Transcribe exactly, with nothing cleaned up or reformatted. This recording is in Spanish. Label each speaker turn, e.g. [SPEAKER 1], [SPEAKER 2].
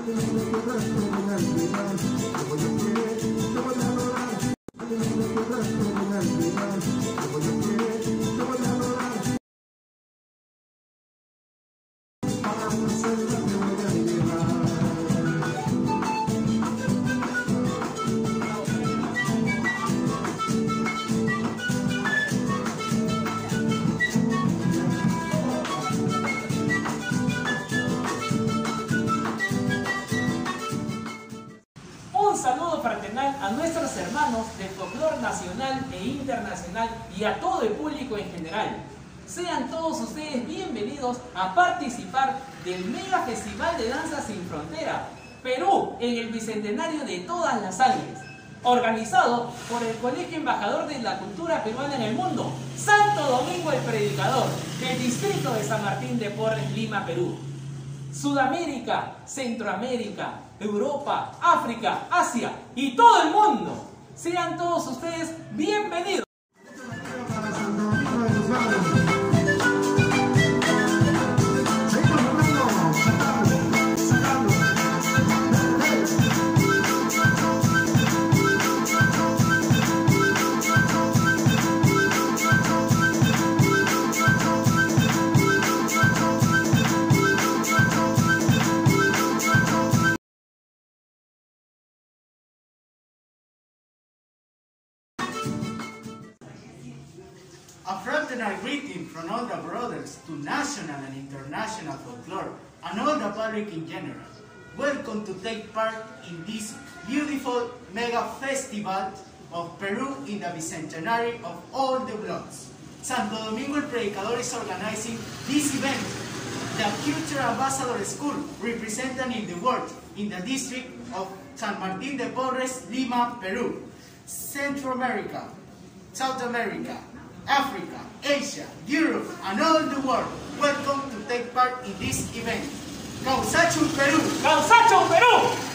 [SPEAKER 1] Fraternal a nuestros hermanos del folclore nacional e internacional y a todo el público en general. Sean todos ustedes bienvenidos a participar del Mega Festival de Danza Sin Frontera, Perú, en el Bicentenario de Todas las Sangres, organizado por el Colegio Embajador de la Cultura Peruana en el Mundo, Santo Domingo el Predicador, del distrito de San Martín de Porres, Lima, Perú. Sudamérica, Centroamérica, Europa, África, Asia y todo el mundo. Sean todos ustedes bienvenidos.
[SPEAKER 2] A fraternal greeting from all the brothers to national and international folklore and all the public in general. Welcome to take part in this beautiful mega festival of Peru in the bicentenary of all the blocks. Santo Domingo el Predicador is organizing this event. The Cultural Ambassador School represented in the world in the district of San Martín de Porres, Lima, Peru. Central America, South America, Africa, Asia, Europe, and all the world, welcome to take part in this event. Causachum Perú!
[SPEAKER 1] ¡Causachum Perú!